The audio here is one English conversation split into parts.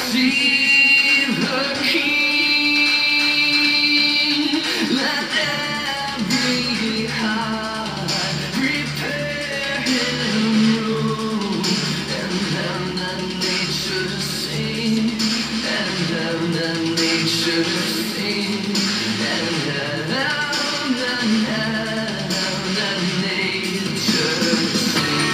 Receive the King. Let every heart prepare Him room, and then nature sing, and then nature sing, and then nature sing.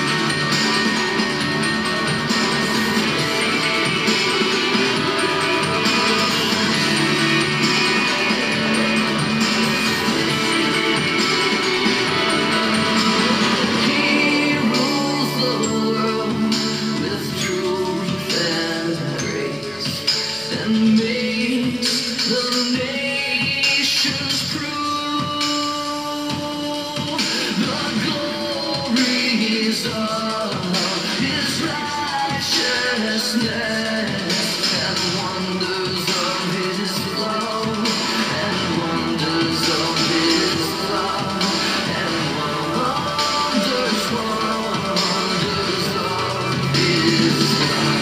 And makes the nations prove the glories of His righteousness and wonders of His love, and wonders of His love, and wonders of His love.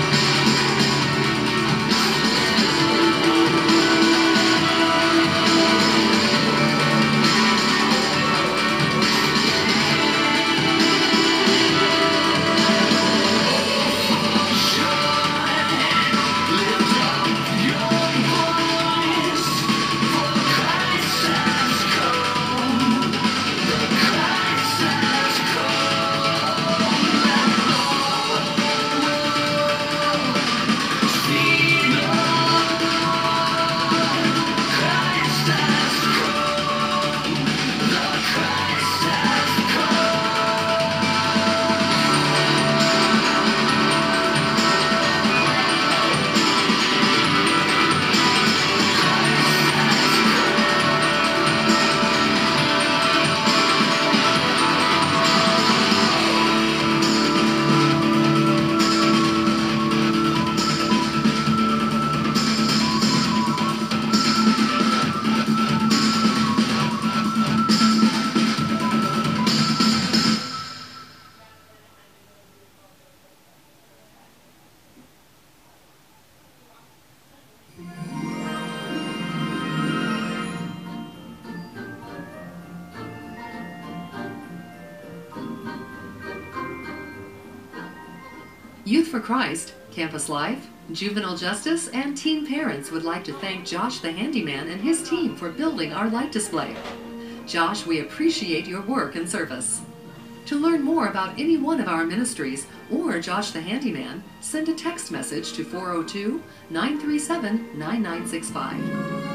Youth for Christ, Campus Life, Juvenile Justice, and Teen Parents would like to thank Josh the Handyman and his team for building our light display. Josh, we appreciate your work and service. To learn more about any one of our ministries or Josh the Handyman, send a text message to 402-937-9965.